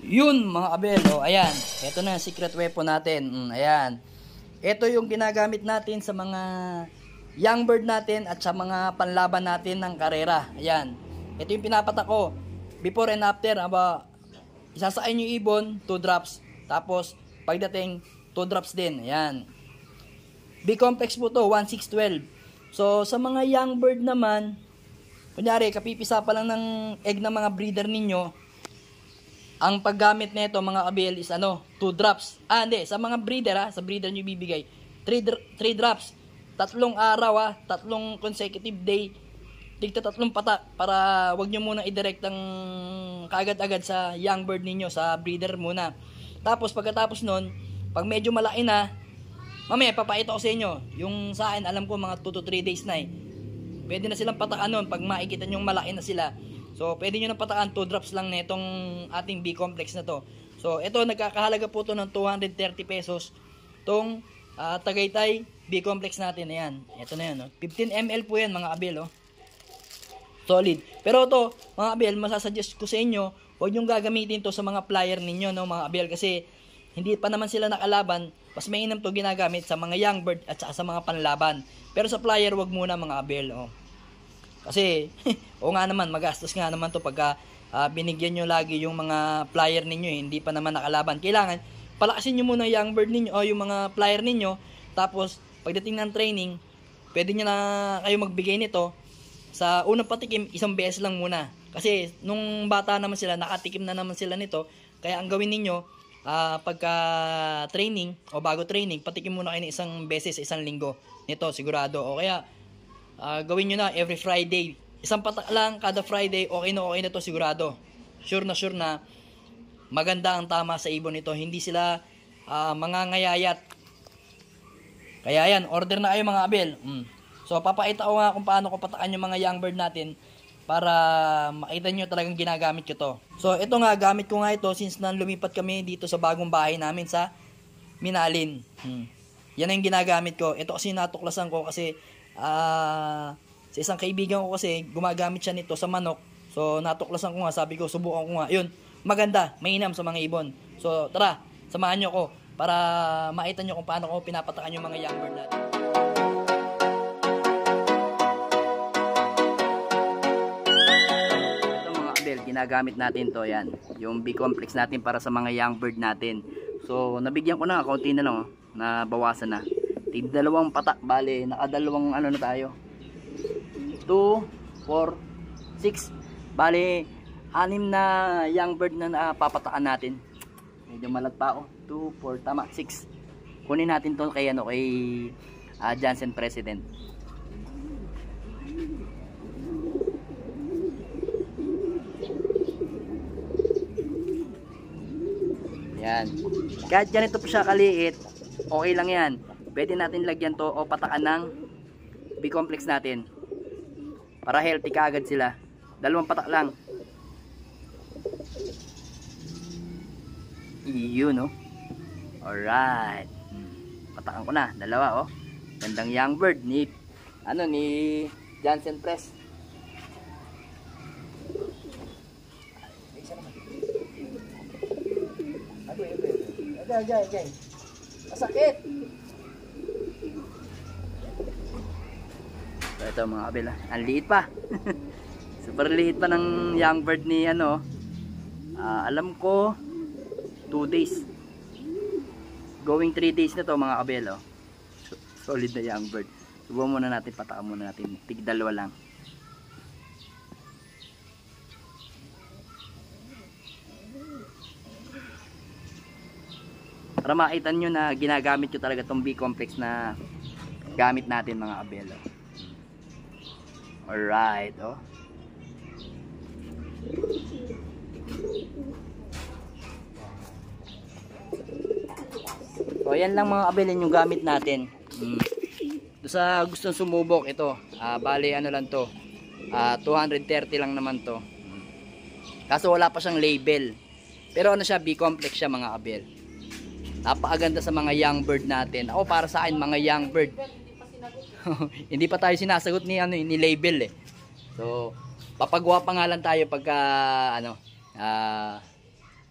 Yun mga abel, oh, ayan. Ito na yung secret weapon natin. Ayan. Ito yung ginagamit natin sa mga young bird natin at sa mga panlaban natin ng karera. Ayan. Ito yung pinapatak ko. Before and after, isasain yung ibon, 2 drops. Tapos, pagdating, 2 drops din. Ayan. B-complex po to, 1612. So, sa mga young bird naman, kunyari, kapipisa pa lang ng egg ng mga breeder ninyo, ang paggamit nito mga kabel is 2 drops. Hindi, sa mga breeder sa breeder nyo bibigay 3 drops. 3 araw 3 consecutive day. Tigta 3 patak para wag nyo muna i-direct ang kaagad-agad sa young bird ninyo, sa breeder muna. Tapos pagkatapos nun, pag medyo malaki na, mamaya papakita ko sa inyo. Yung sa akin, alam ko mga 2 to 3 days na Pwede na silang patakan nun pag makikita nyo malaki na sila. So, pwede nyo nang patakan 2 drops lang na itong ating B-complex na to. So, ito, nagkakahalaga po to ng 230 pesos. Itong Tagaytay B-complex natin. Ayan. Ito na yan. 15 ml po yan mga abel. Solid. Pero ito, mga abel, masasuggest ko sa inyo, huwag nyong gagamitin to sa mga flyer ninyo, mga abel. Kasi, hindi pa naman sila nakalaban. Mas mainam to ginagamit sa mga young bird at sa mga panlaban. Pero sa flyer, wag muna mga abel. Kasi, o nga naman, magastos nga naman to pagka binigyan nyo lagi yung mga flyer ninyo, hindi pa naman nakalaban. Kailangan, palakasin nyo muna yung young bird ninyo o yung mga flyer ninyo. Tapos, pagdating ng training, pwede nyo na kayo magbigay nito. Sa unang patikim, 1 beses lang muna. Kasi, nung bata naman sila, nakatikim na naman sila nito. Kaya, ang gawin ninyo, pagka training o bago training, patikim muna kayo ng 1 beses sa 1 linggo. Nito, sigurado. O kaya, gawin nyo na every Friday. 1 patak lang kada Friday, okay na to sigurado. Sure na maganda ang tama sa ibon nito. Hindi sila mangangayayat. Kaya yan, order na kayo mga abel. So papakita ko nga kung paano ko patakan yung mga young bird natin para makita nyo talagang ginagamit ko to. So ito nga, gamit ko nga ito since na lumipat kami dito sa bagong bahay namin sa Minalin. Yan ang ginagamit ko. Ito kasi natuklasan ko kasi sa isang kaibigan ko kasi gumagamit siya nito sa manok. So natuklasan ko nga, sabi ko subukan ko nga. Yun, maganda, mainam sa mga ibon. So tara, samahan nyo ko para makita nyo kung paano ko pinapatakan yung mga young bird natin. Ito mga abel, ginagamit natin to, yan. Yung B-complex natin para sa mga young bird natin. So nabigyan ko na, kaunti na lang nabawasan na. Tig 2 patak, bale nakadalawang na tayo, 2, 4, 6, bale 6 na young bird na napapatakan natin. Medyo malag pa ako. 2, 4, tama, 6. Kunin natin to kay kay Jansen President. Yan, kahit ganito po siya kaliit, okay lang yan. Pwede natin lagyan to o patakan ng B-complex natin para healthy kaagad sila. 2 patak lang. Yun alright. Patakan ko na 2 Gandang young bird ni Jansen Press. Okay. Masakit. So, ito mga kabel, ang liit pa. Super liit pa ng young bird ni alam ko 2 days. Going 3 days na to mga kabel. Solid na young bird. Subukan muna natin, patakan muna natin. Tig 2 lang. Para makita nyo na ginagamit ko talaga tong B-complex na gamit natin mga kabel. Alright, So yan lang mga kabel yung gamit natin. Sa gustong sumubok ito, bali lang to, 230 lang naman to. Kaso wala pa siyang label. Pero siya, B-complex siya mga kabel. Napakaganda sa mga young bird natin. Ako para sa akin mga young bird. Hindi pa tayo sinasagot ni ni label So papagawa pa nga lang tayo pagka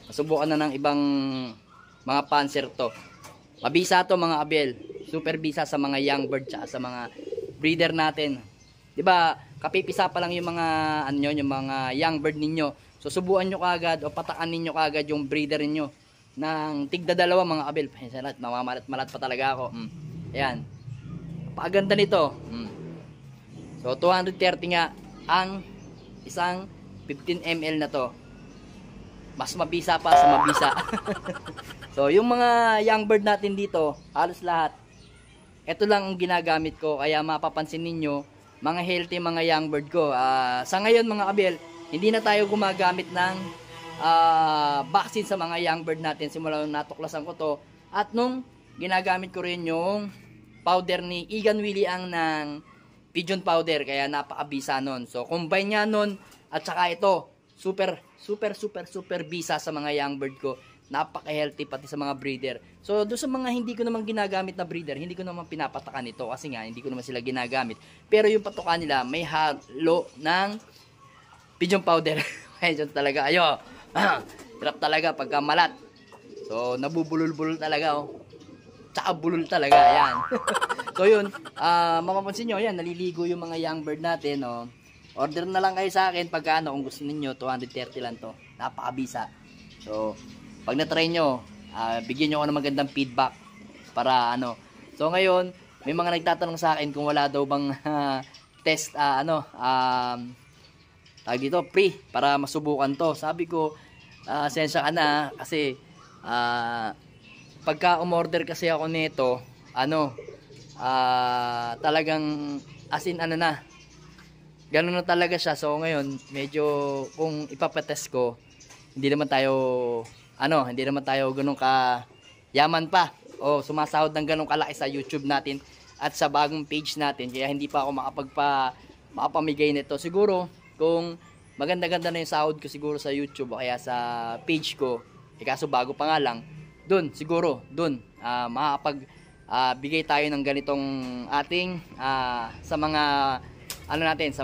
Masubukan na ng ibang mga panser to. Mabisa to mga abel. Super bisa sa mga young bird tsaka sa mga breeder natin. 'Di ba? Kapipisa pa lang yung mga ano nyo, yung mga young bird ninyo. So subukan nyo kagad o patakan ninyo kagad yung breeder niyo ng tigda dalawa mga abel. Mamamalat-malat pa talaga ako. Ayan. Pakaganda nito. So 230 nga ang isang 15 ml na to. Mas mabisa pa sa mabisa. So yung mga young bird natin dito, halos lahat ito lang ang ginagamit ko, kaya mapapansin ninyo mga healthy mga young bird ko. Sa ngayon mga abel, hindi na tayo gumagamit ng vaccine sa mga young bird natin simula nung natuklasan ko to. At nung ginagamit ko rin yung powder ni Egan Willie ang ng pigeon powder, kaya napakabisa nun. So combine niya nun at saka ito, super bisa sa mga young bird ko. Napaka-healthy pati sa mga breeder. So doon sa mga hindi ko naman ginagamit na breeder, hindi ko naman pinapatakan ito kasi nga hindi ko naman sila ginagamit. Pero yung patukan nila may halo ng pigeon powder. Ayun talaga, ayo. Hirap talaga pagka malat. So nabubulol-bulol talaga oh. Tsaka bulol talaga, ayan. So yun, mapapansin nyo, ayan, naliligo yung mga young bird natin, oh. Order na lang kayo sa akin pagka ano, kung gusto niyo 230 lang to. Napakabisa. So pag na-try nyo, bigyan nyo ako ng magandang feedback para ano. So ngayon, may mga nagtatanong sa akin kung wala daw bang test, tawag dito, free para masubukan to. Sabi ko, sensya ka na kasi pagka umorder kasi ako nito, talagang as in ano na, ganun na talaga siya. So ngayon, medyo kung ipapatest ko, hindi naman tayo ganun ka yaman pa o sumasahod ng ganun kalaki sa YouTube natin at sa bagong page natin, kaya hindi pa ako makapamigay nito. Siguro kung maganda-ganda na yung sahod ko siguro sa YouTube o kaya sa page ko, kaso bago pa nga lang, siguro makakapag bigay tayo ng ganitong ating sa mga sa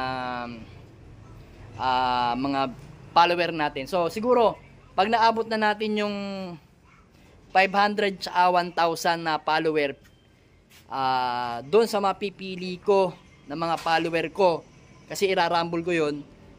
mga follower natin. So siguro pag naabot na natin yung 500 tsaka 1,000 na follower, doon sa mapipili ko ng mga follower ko, kasi irarumble ko yun,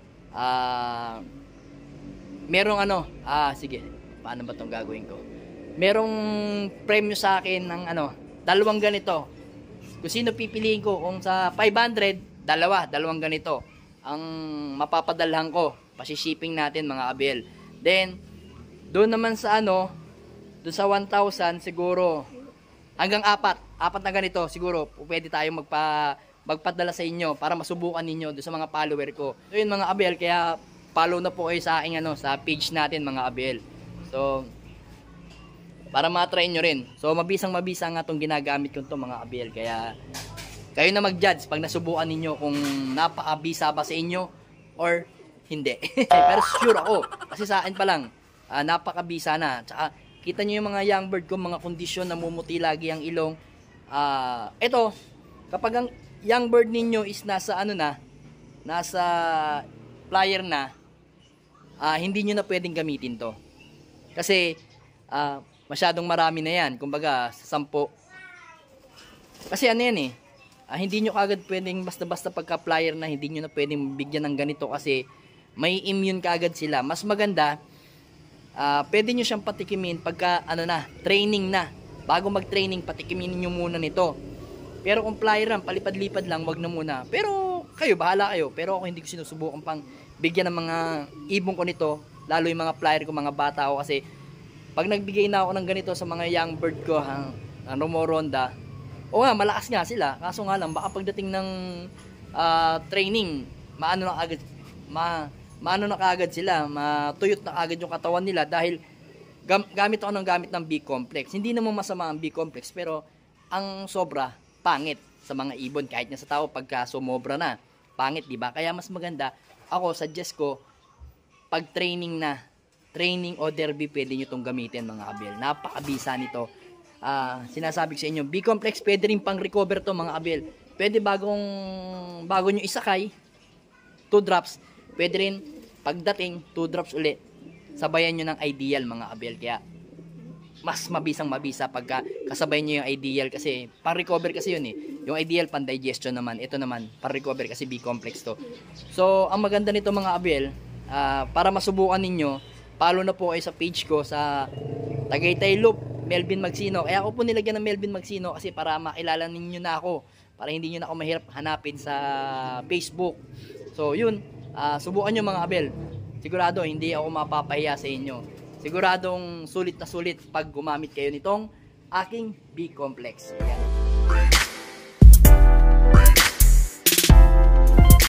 merong sige, paano ba itong gagawin ko? Merong premyo sa akin ng dalawang ganito. Kung sino pipiliin ko, kung sa 500, dalawang ganito ang mapapadalhan ko, pasi-shipping natin mga abel. Then doon naman sa doon sa 1,000 siguro hanggang apat na ganito siguro pwede tayong magpadala sa inyo para masubukan ninyo doon sa mga follower ko. So yun mga abel, kaya follow na po kayo sa aking sa page natin mga abel. So para ma-try nyo rin. So mabisa nga tong ginagamit ko to mga abel, kaya kayo na mag-judge pag nasubukan ninyo kung napakabisa ba sa inyo or hindi. Pero sure ako kasi sa akin pa lang napakabisa na. Tsaka kita nyo yung mga young bird ko, mga kondisyon, namumuti lagi ang ilong. Ito, kapag ang young bird ninyo is nasa nasa flyer na, hindi nyo na pwedeng gamitin to. Kasi masyadong marami na yan. Kumbaga sa 10. Kasi yan hindi nyo kagad pwedeng basta-basta pagka flyer na, hindi nyo na pwedeng bigyan ng ganito kasi may immune kagad sila. Mas maganda, pwede nyo siyang patikimin pagka training na. Bago mag-training, patikimin nyo muna nito. Pero kung flyer lang, palipad-lipad lang, wag na muna. Pero kayo, bahala kayo. Pero ako hindi ko sinusubukan pang bigyan ng mga ibon ko nito, lalo yung mga flyer ko, mga bata ko, kasi pag nagbigay na ako ng ganito sa mga young bird ko, Romoronda, malakas nga sila. Kaso nga lang, baka pagdating ng training, maano na kaagad sila, matuyot na kaagad yung katawan nila dahil gamit ng B-complex. Hindi naman masama ang B-complex, pero ang sobra, pangit sa mga ibon. Kahit nga sa tao, pagka sumobra na, pangit, diba? Kaya mas maganda, ako, suggest ko, pag training o derby, pwede nyo itong gamitin mga abel. Napakabisa nito. Sinasabi ko sa inyo, B-complex, pwede rin pang recover to mga abel. Pwede bago nyo isakay, 2 drops. Pwede rin pagdating 2 drops ulit. sabayan nyo ng ideal mga abel. Kaya mas mabisang mabisa pagka kasabay nyo yung ideal kasi pang recover kasi yun eh. Yung ideal pang digestion naman, ito naman pang recover kasi B-complex to. So ang maganda nito mga abel, para masubukan ninyo, follow na po kayo sa page ko sa Tagaytay Loop Melvin Magsino. Kaya ako po nilagyan ng Melvin Magsino kasi para makilala ninyo na ako, para hindi nyo na ako mahirap hanapin sa Facebook. So yun, subukan nyo mga abel. Sigurado hindi ako mapapahiya sa inyo. Siguradong sulit na sulit pag gumamit kayo nitong aking B-complex. Ayan.